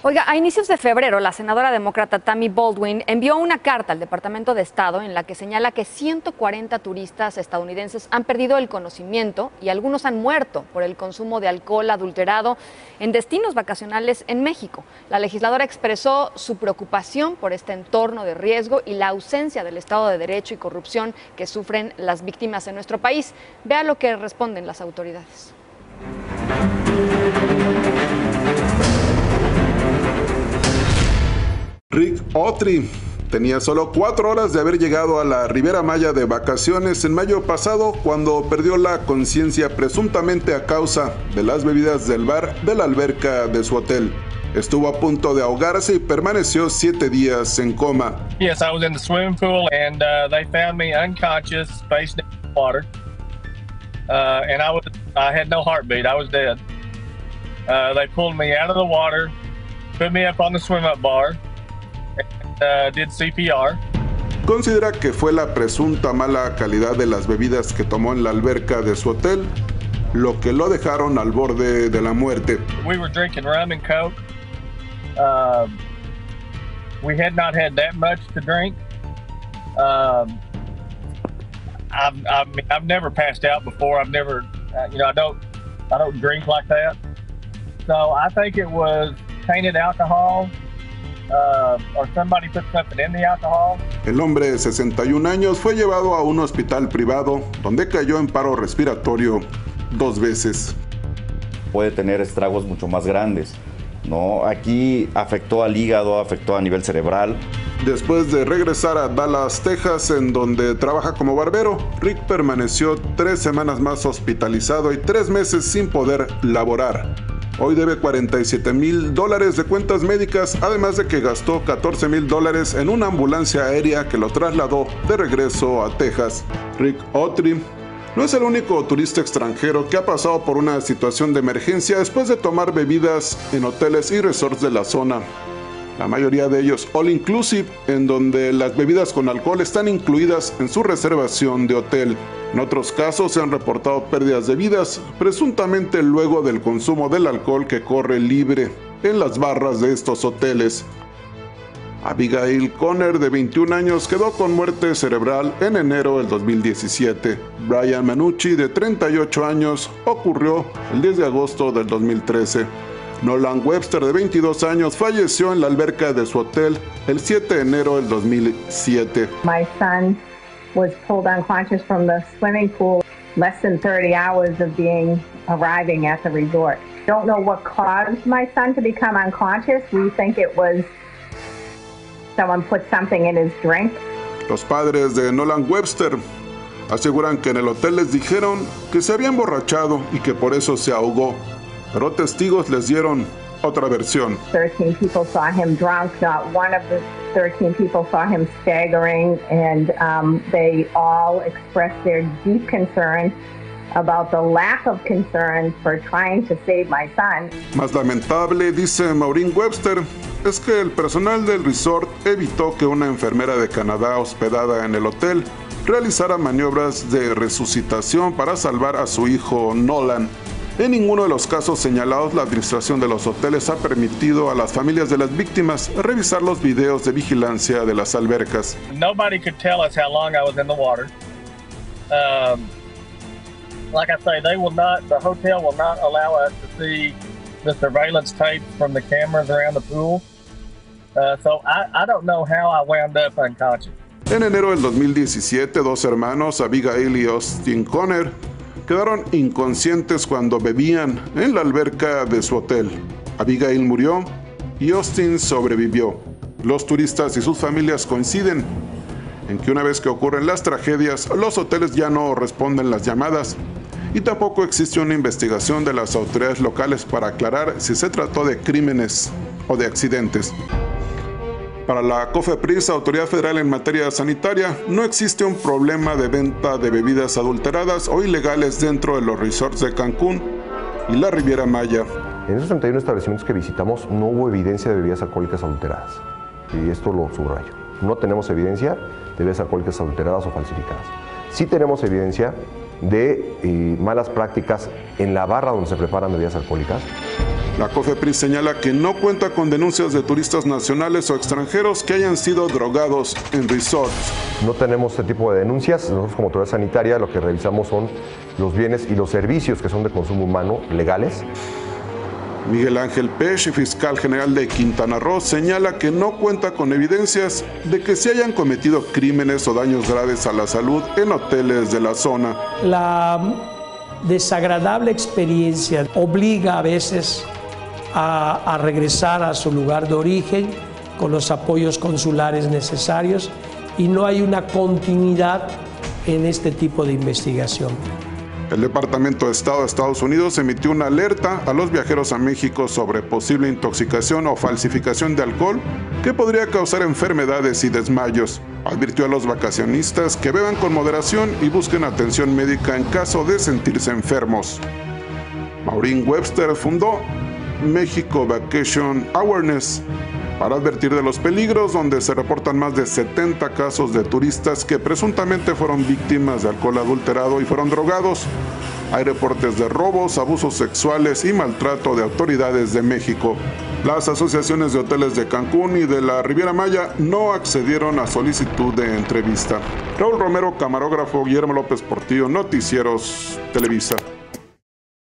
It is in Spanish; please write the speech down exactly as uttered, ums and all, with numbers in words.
Oiga, a inicios de febrero, la senadora demócrata Tammy Baldwin envió una carta al Departamento de Estado en la que señala que ciento cuarenta turistas estadounidenses han perdido el conocimiento y algunos han muerto por el consumo de alcohol adulterado en destinos vacacionales en México. La legisladora expresó su preocupación por este entorno de riesgo y la ausencia del Estado de Derecho y corrupción que sufren las víctimas en nuestro país. Vea lo que responden las autoridades. Rick Autry tenía solo cuatro horas de haber llegado a la Riviera Maya de vacaciones en mayo pasado cuando perdió la conciencia presuntamente a causa de las bebidas del bar de la alberca de su hotel. Estuvo a punto de ahogarse y permaneció siete días en coma. Yes, I was in the swimming pool and uh, they found me unconscious, face down in the water, uh, and I was I had no heartbeat. I was dead. Uh, they pulled me out of the water, put me up on the swim-up bar. Uh, did C P R. Considera que fue la presunta mala calidad de las bebidas que tomó en la alberca de su hotel lo que lo dejaron al borde de la muerte. We were drinking rum and coke. Uh, we had not had that much to drink. Um, I've, I've, I've never passed out before. I've never, uh, you know, I don't, I don't drink like that. So I think it was tainted alcohol. Uh, or somebody put something in the alcohol. El hombre de sesenta y un años fue llevado a un hospital privado donde cayó en paro respiratorio dos veces. Puede tener estragos mucho más grandes, ¿no? Aquí afectó al hígado, afectó a nivel cerebral. Después de regresar a Dallas, Texas, en donde trabaja como barbero, Rick permaneció tres semanas más hospitalizado y tres meses sin poder laborar. Hoy debe cuarenta y siete mil dólares de cuentas médicas, además de que gastó catorce mil dólares en una ambulancia aérea que lo trasladó de regreso a Texas. Rick Autry no es el único turista extranjero que ha pasado por una situación de emergencia después de tomar bebidas en hoteles y resorts de la zona. La mayoría de ellos all inclusive, en donde las bebidas con alcohol están incluidas en su reservación de hotel. En otros casos se han reportado pérdidas de vidas, presuntamente luego del consumo del alcohol que corre libre en las barras de estos hoteles. Abigail Conner, de veintiún años, quedó con muerte cerebral en enero del dos mil diecisiete. Brian Manucci, de treinta y ocho años, ocurrió el diez de agosto del dos mil trece. Nolan Webster, de veintidós años, falleció en la alberca de su hotel el siete de enero del dos mil siete. My son was pulled unconscious from the swimming pool less than thirty hours of being arriving at the resort. Don't know what caused my son to become unconscious. We think it was someone put something in his drink. Los padres de Nolan Webster aseguran que en el hotel les dijeron que se había emborrachado y que por eso se ahogó, pero testigos les dieron otra versión. thirteen people saw him drunk. Not one of the thirteen people saw him staggering, and um, they all expressed their deep concern about the lack of concern for trying to save my son. Más lamentable, dice Maureen Webster, es que el personal del resort evitó que una enfermera de Canadá hospedada en el hotel realizara maniobras de resucitación para salvar a su hijo Nolan. En ninguno de los casos señalados, la administración de los hoteles ha permitido a las familias de las víctimas revisar los videos de vigilancia de las albercas. Nobody could tell us how long I was in the water. Um, like I say, they will not, the hotel will not allow us to see the surveillance tape from the cameras around the pool. Uh, so I, I don't know how I wound up unconscious. En enero del dos mil diecisiete, dos hermanos, Abigail y Austin Conner, quedaron inconscientes cuando bebían en la alberca de su hotel. Abigail murió y Austin sobrevivió. Los turistas y sus familias coinciden en que una vez que ocurren las tragedias, los hoteles ya no responden las llamadas y tampoco existe una investigación de las autoridades locales para aclarar si se trató de crímenes o de accidentes. Para la COFEPRIS, Autoridad Federal en Materia Sanitaria, no existe un problema de venta de bebidas adulteradas o ilegales dentro de los resorts de Cancún y la Riviera Maya. En esos treinta y uno establecimientos que visitamos no hubo evidencia de bebidas alcohólicas adulteradas. Y esto lo subrayo. No tenemos evidencia de bebidas alcohólicas adulteradas o falsificadas. Sí tenemos evidencia de eh, malas prácticas en la barra donde se preparan bebidas alcohólicas La COFEPRIS señala que no cuenta con denuncias de turistas nacionales o extranjeros que hayan sido drogados en resorts. No tenemos este tipo de denuncias. Nosotros como autoridad sanitaria lo que revisamos son los bienes y los servicios que son de consumo humano legales. Miguel Ángel Pech, fiscal general de Quintana Roo, señala que no cuenta con evidencias de que se hayan cometido crímenes o daños graves a la salud en hoteles de la zona. La desagradable experiencia obliga a veces a, a regresar a su lugar de origen con los apoyos consulares necesarios y no hay una continuidad en este tipo de investigación. El Departamento de Estado de Estados Unidos emitió una alerta a los viajeros a México sobre posible intoxicación o falsificación de alcohol que podría causar enfermedades y desmayos. Advirtió a los vacacionistas que beban con moderación y busquen atención médica en caso de sentirse enfermos. Maureen Webster fundó México Vacation Awareness para advertir de los peligros, donde se reportan más de setenta casos de turistas que presuntamente fueron víctimas de alcohol adulterado y fueron drogados. Hay reportes de robos, abusos sexuales y maltrato de autoridades de México. Las asociaciones de hoteles de Cancún y de la Riviera Maya no accedieron a solicitud de entrevista. Raúl Romero, camarógrafo, Guillermo López Portillo, Noticieros Televisa.